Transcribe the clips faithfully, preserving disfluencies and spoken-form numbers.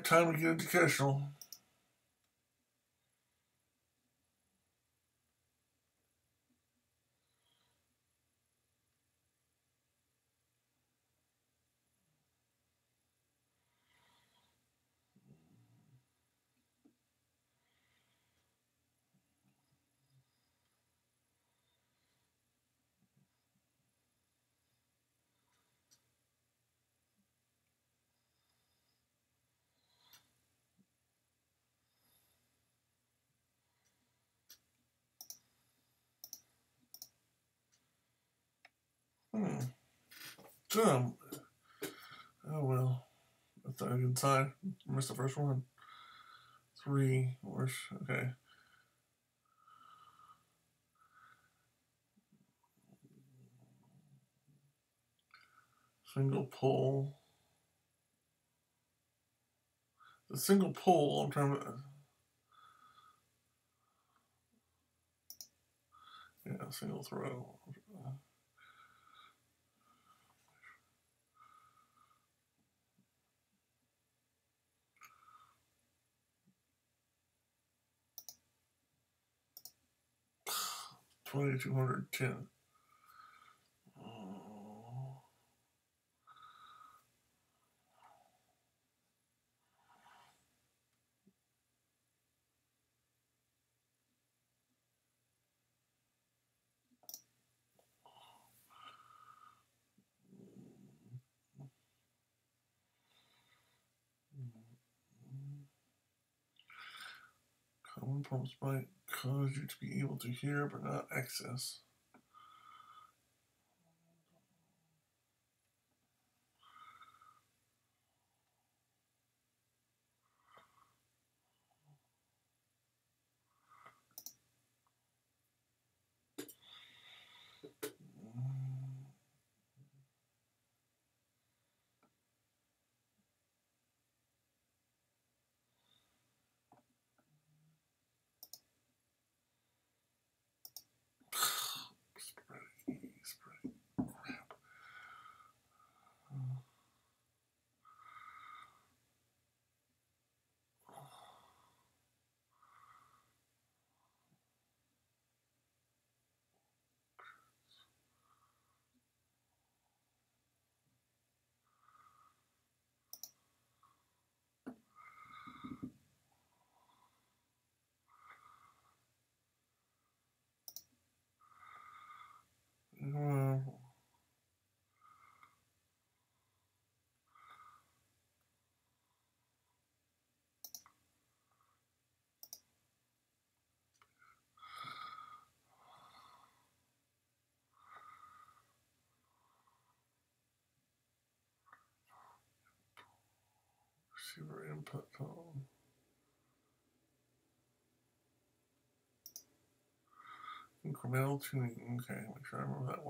time to get educational. Hmm. Damn. Oh well. That's not a good sign. I missed the first one. Three. Where's okay. Single pull. The single pull. I'm trying to. Yeah, single throw. Twenty-two hundred ten. Common prompts might cause you to be able to hear but not access. Spread, spread, crap. Uh, receiver input tone. Incremental tuning. Okay, make sure I remember that one.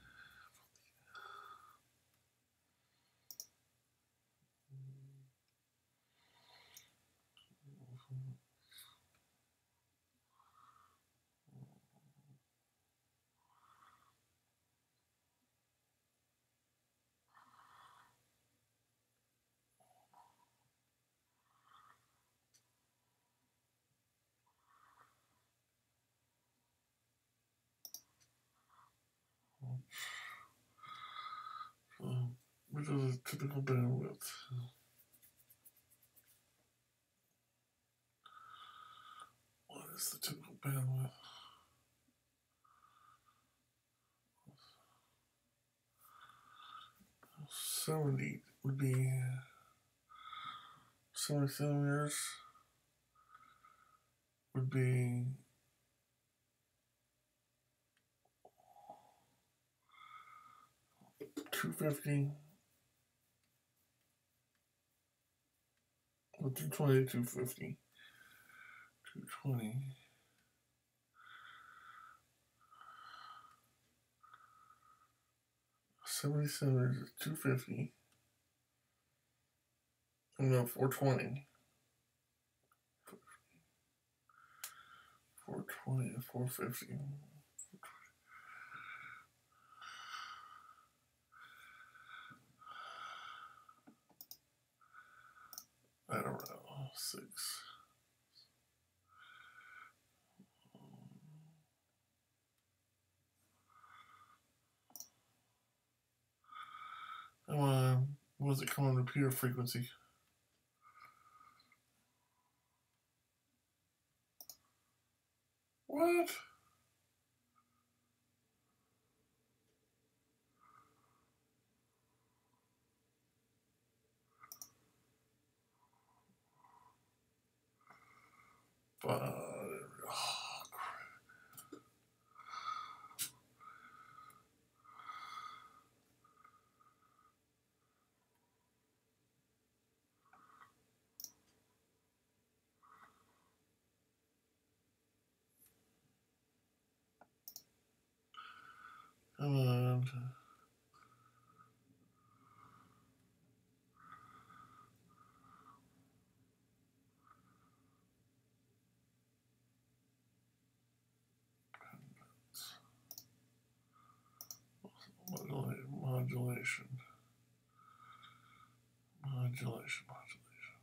So, which is a typical bandwidth. What is the typical bandwidth? seventy would be seventy centimeters would be two fifty. Well, two twenty, two fifty. two twenty. seventy centimeters is two fifty. Oh no, four twenty. four twenty and four fifty. I don't know. What does it come on repeater frequency? What? But oh, come on. Modulation. Modulation. Modulation.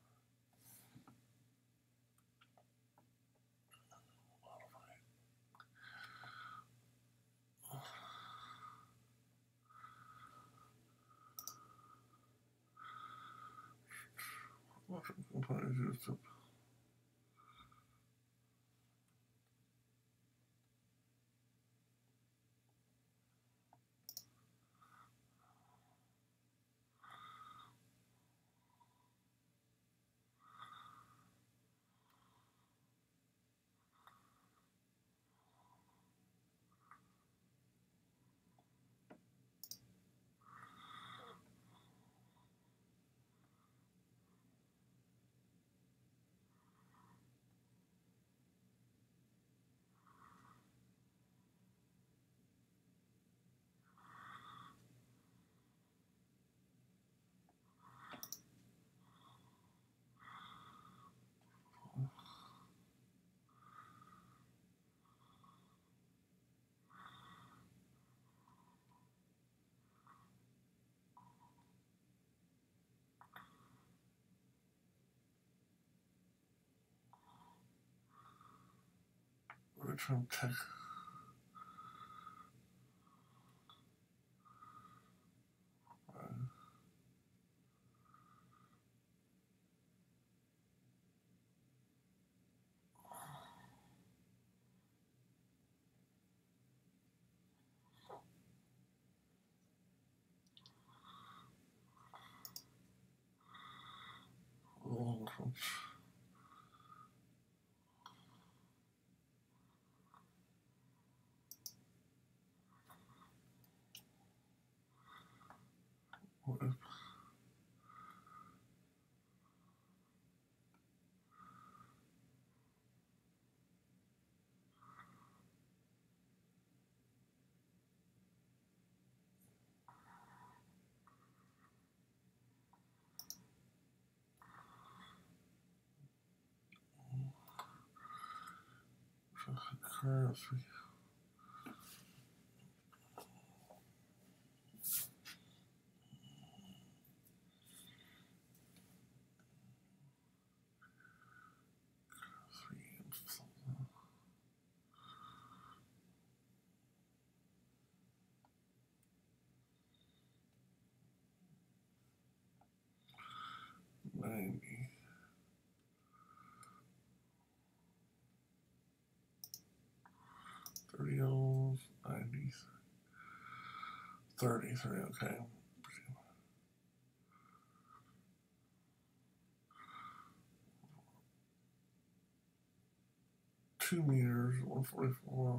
What components used to return tech. Oh, current three. ninety. thirty ohms, ninety. thirty-three, okay. Two meters, one forty-four.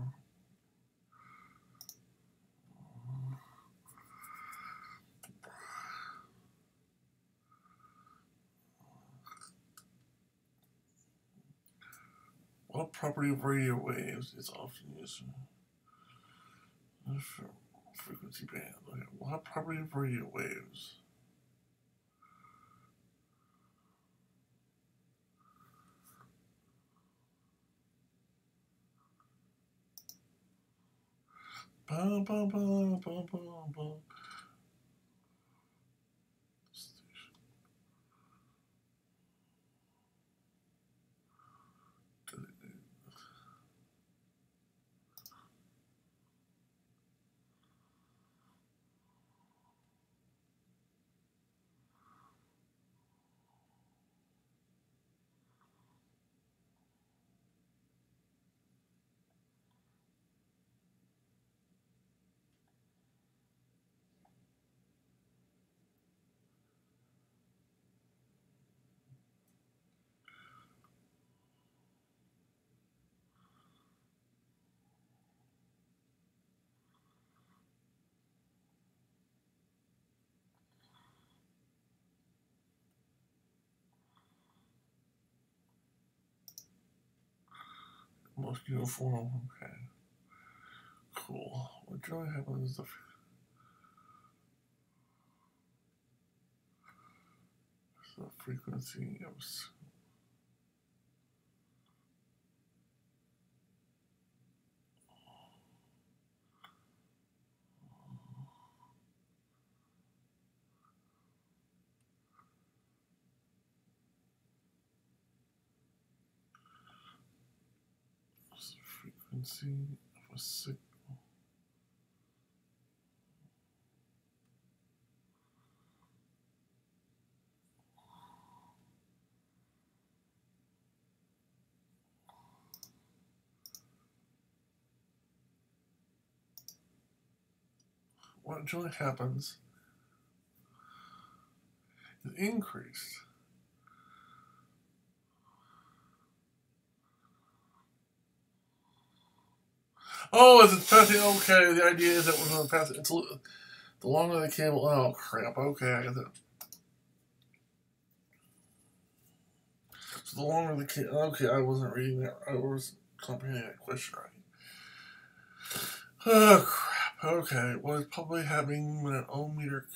What property of radio waves is often used? Frequency band. Okay. What property of radio waves? Bum, bum, bum, bum, bum, bum. Most uniform. Okay. Cool. What generally happens is the, the frequency of frequency of a signal. What generally happens is increased. Oh, is it passing? Okay, the idea is that we're going to pass it. It's, the longer the cable. Oh, crap. Okay, I got that. So the longer the cable. Okay, I wasn't reading that. I was comprehending that question right. Oh, crap. Okay, well, it's probably happening when an ohm meter.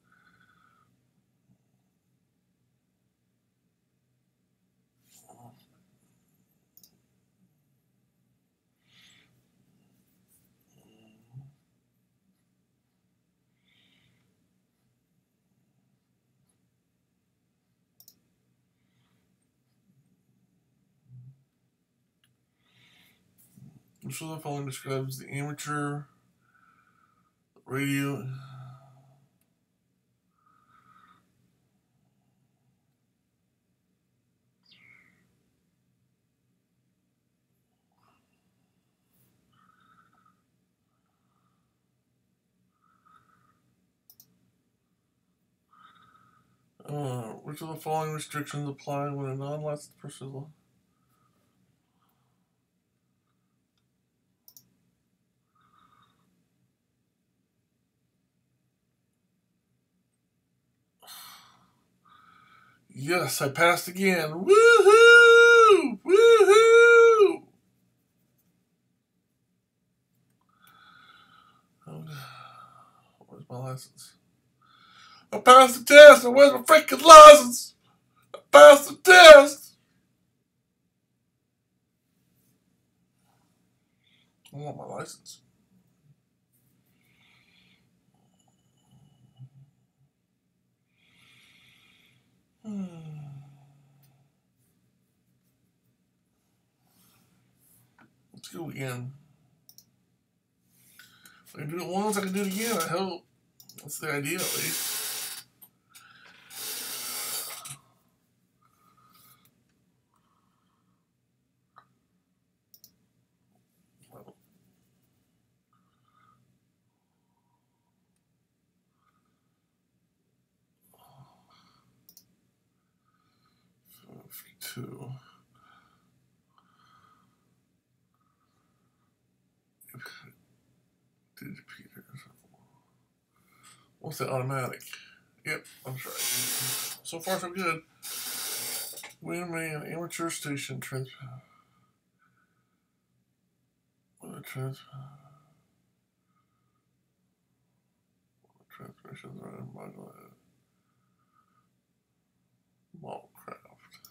So the following describes the amateur radio. Uh, which of the following restrictions apply when a non-licensed person? Yes, I passed again. Woohoo! Woohoo! Where's my license? I passed the test, and where's my freaking license? I passed the test! I want my license. Hmm. Let's go again. If I can do it once, I can do it again, I hope. That's the idea, at least. Two. What's that automatic? Yep, I'm sorry. So far, so good. When an amateur station trans. Trans. Transmissions are modulated. Maltcraft.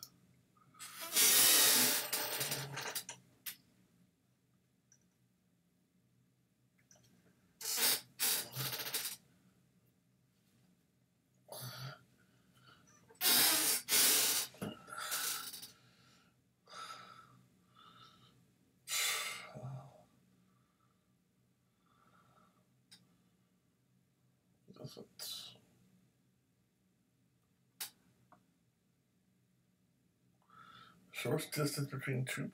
Short distance between two.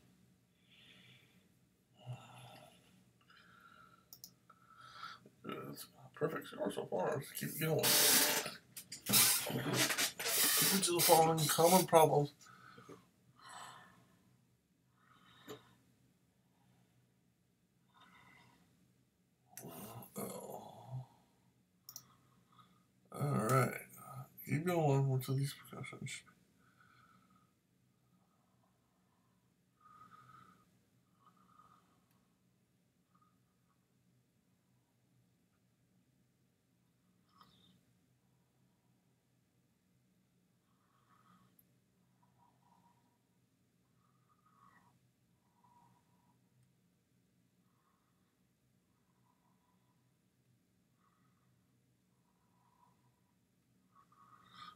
Perfect score so far. Let's keep going. Keep to the following common problems. Oh. Alright. Keep going. Which of these percussions?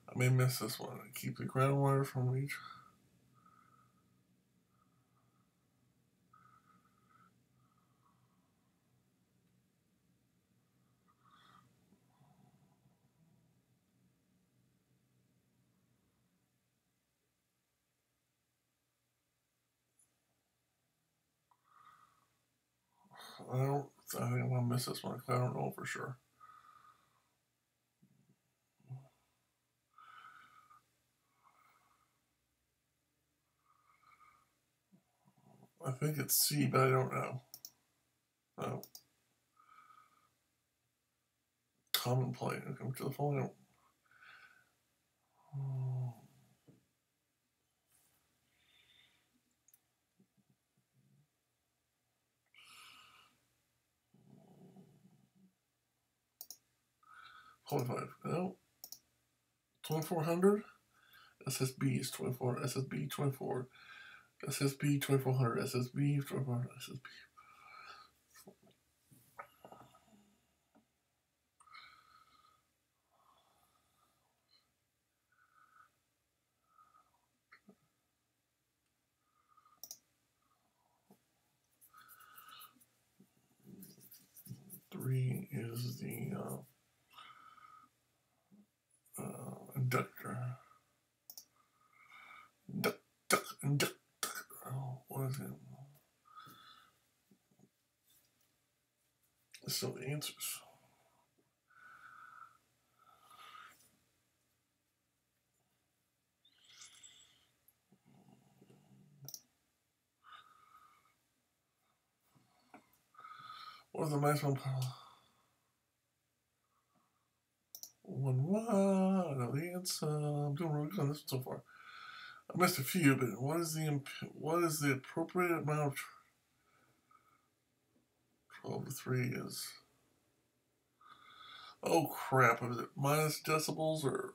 I may miss this one. Keep the groundwater from each. I don't. I think I'm gonna miss this one because I don't know for sure. I think it's C, but I don't know. No. Common plate. Come to the following. twenty-five. No. twenty-four hundred. S S B is twenty-four. S S B twenty-four. S S B twenty-four hundred. S S B twenty-four hundred. S S B. Three is the uh, uh, inductor. Duck, duck, duck, duck. Oh, what is it? So the answers. What is the maximum power? One one. I know the answer. I'm doing really good on this one so far. I missed a few, but what is the what is the appropriate amount of twelve to three is? Oh crap! Is it minus decibels or?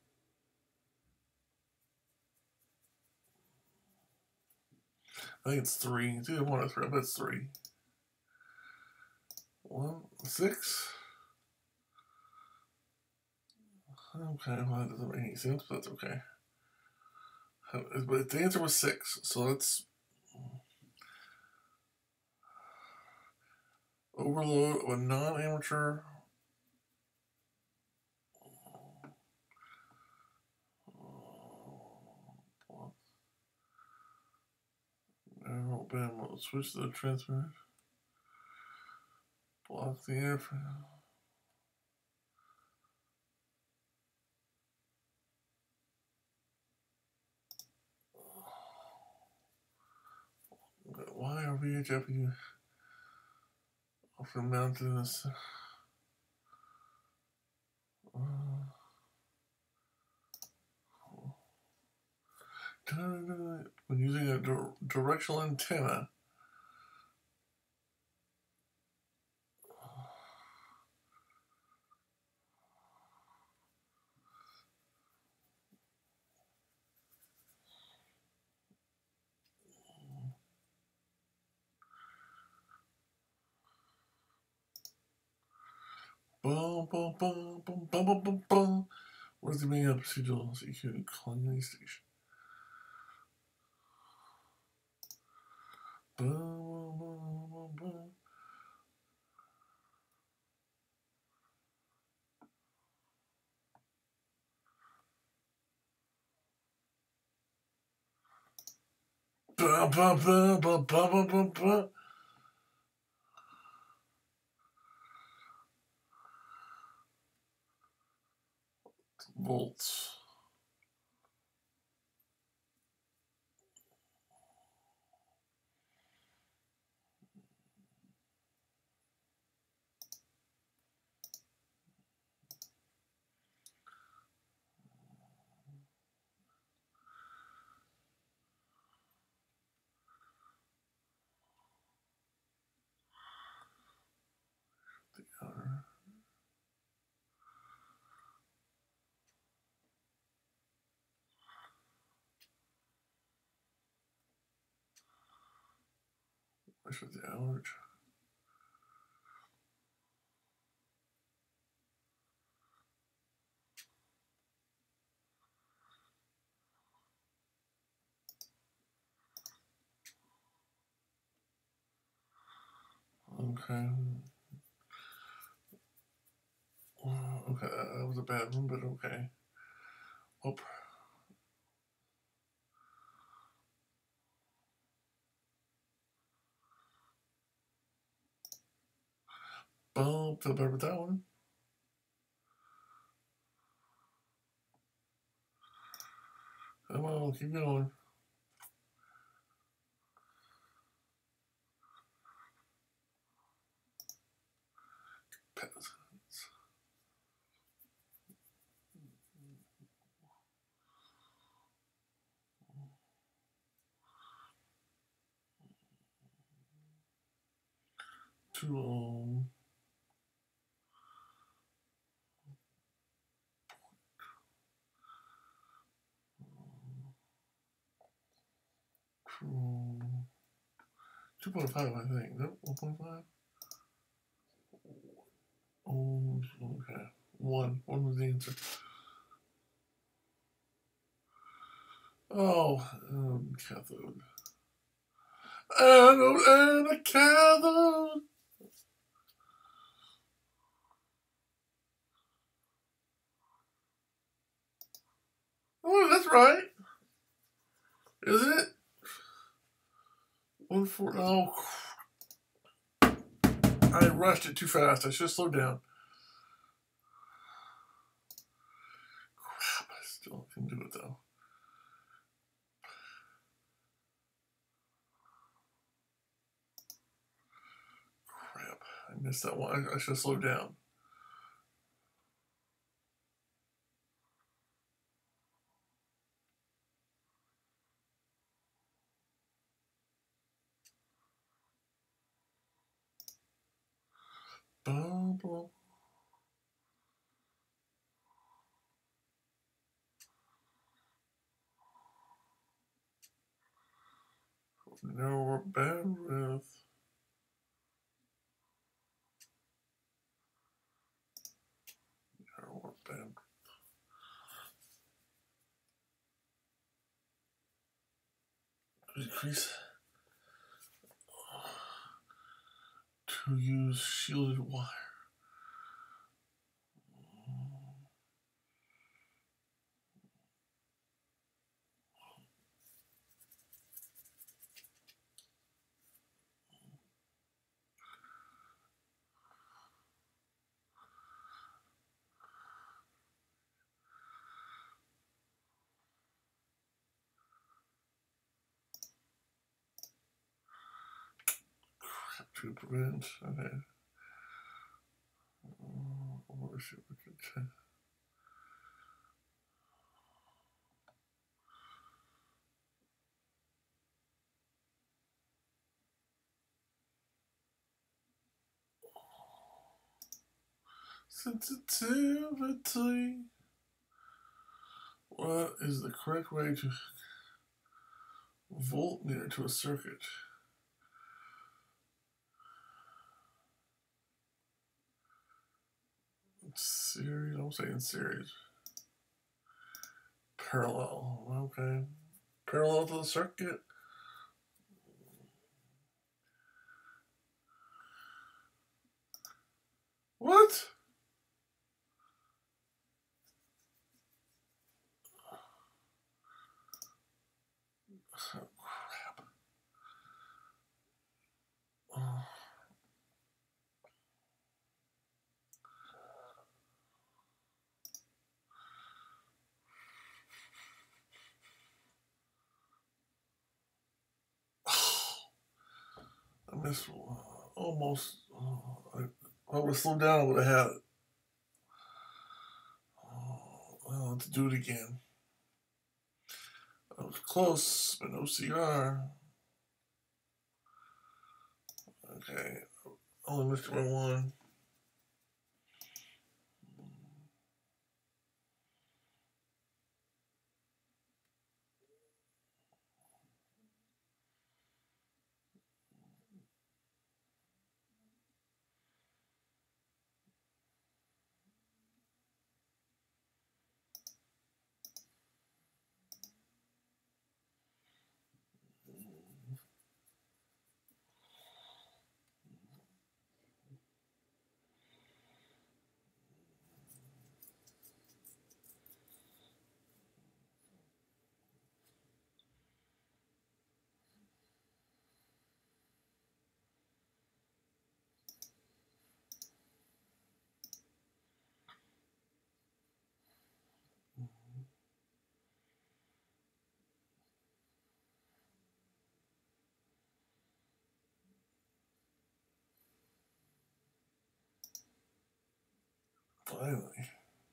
I think it's three. It's either one or three. I bet it's three. One six. Okay, well that doesn't make any sense, but that's okay. But the answer was six, so let's overload of a non-amateur narrow band mode. Switch to the transmitter. Block the air. Why are V H F often mounted in this? Uh, when using a di directional antenna, boom, boom, boom, boom, boom, boom, boom, boom. What is the meaning of procedural C Q calling any station? Boom, boom, boom, boom. Ba, ba, ba, ba, ba, ba, ba, ba. Volts. The outer. Where's the average? Okay. Uh, okay, that was a bad one, but okay. Oh. Boom, feel better with that one. Come on, keep going. Peasants. Too long. two point five, I think. Nope, one point five? Oh, okay. One. One was the answer. Oh, um, cathode. Anode and a cathode. Oh, that's right. Isn't it? One four. Oh, I rushed it too fast. I should have slowed down. Crap, I still can do it though. Crap, I missed that one. I, I should have slowed down. Blah, blah. Narrower bandwidth. Narrower bandwidth. Decrease. To use shielded wire. To prevent. Okay. Or should we check? Sensitivity. What is the correct way to voltmeter to a circuit? Series, I'm saying series. Parallel, okay. Parallel to the circuit. What? Oh, crap. Oh. I missed uh, almost. Uh, I, I would have slowed down, I would have had it. Oh, I'll have to do it again. I was close, but no C R. Okay. Only missed by one. Finally.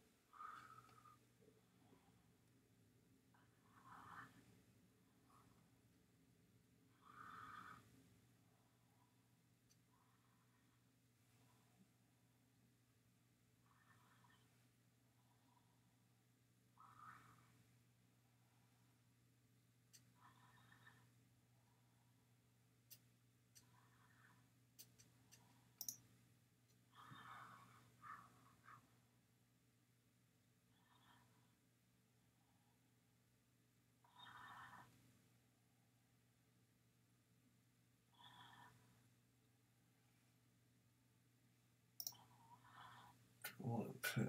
One, two.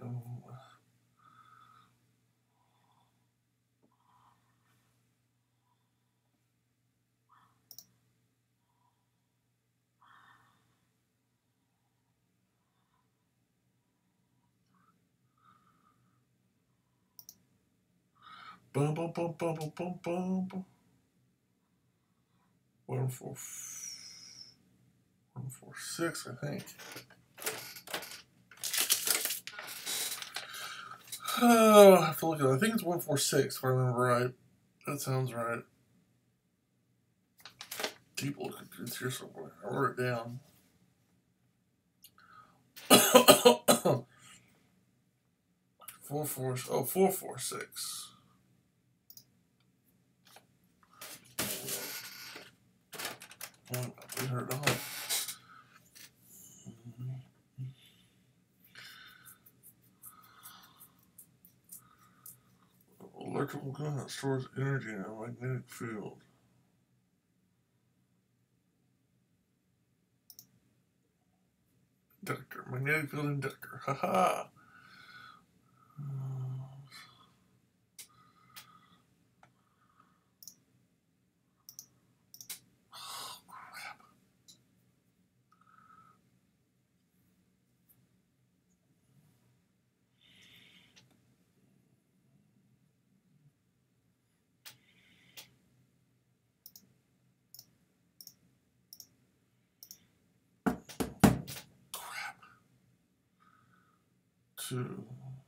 Bum bum bum bum bum bum bum. One four, one four six, I think. Oh, I have to look at it. I think it's one four six, if I remember right. That sounds right. Keep looking through here somewhere. I wrote it down. Four four oh four four six. We heard it all. Electrical gun that stores energy in a magnetic field. Inductor. Magnetic field inductor. Haha. Oh, crap. Crap. Two.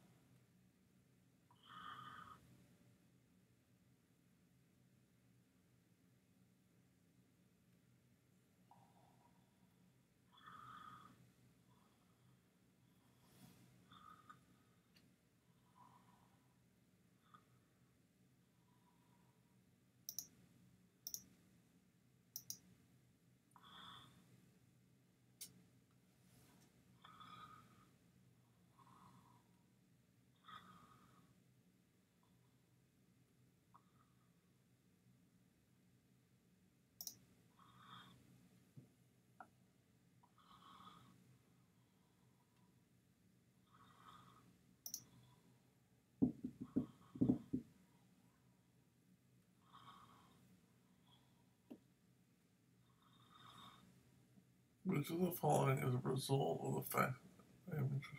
Which of the following is a result of the fact that I am interested?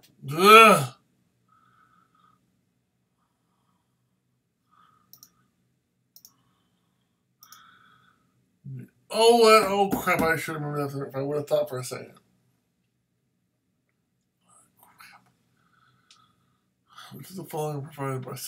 Ugh. Oh, what? Oh, crap. I should have remembered that if I would have thought for a second. Which is the following provided by...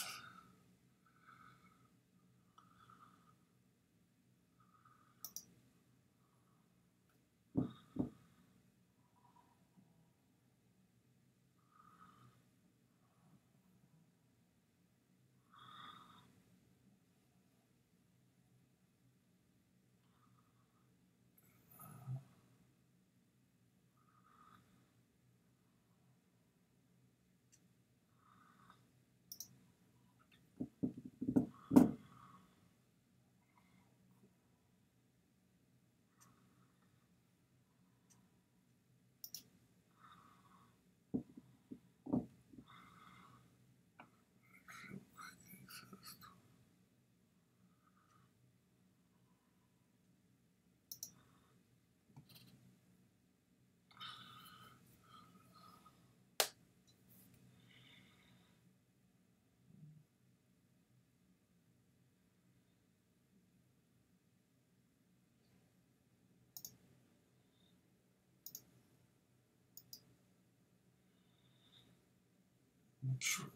Sure.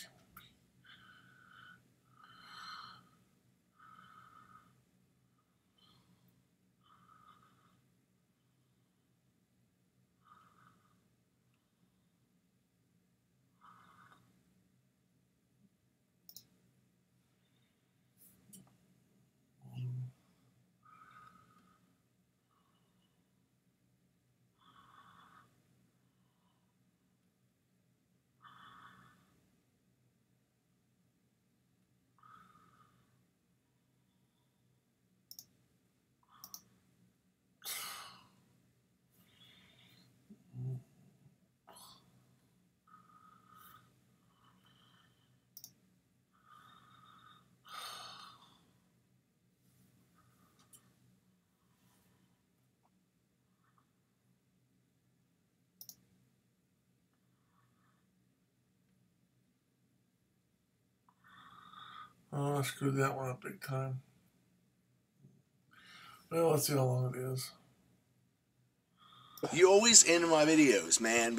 Oh, I screwed that one up big time. Well, let's see how long it is. You always end my videos, man.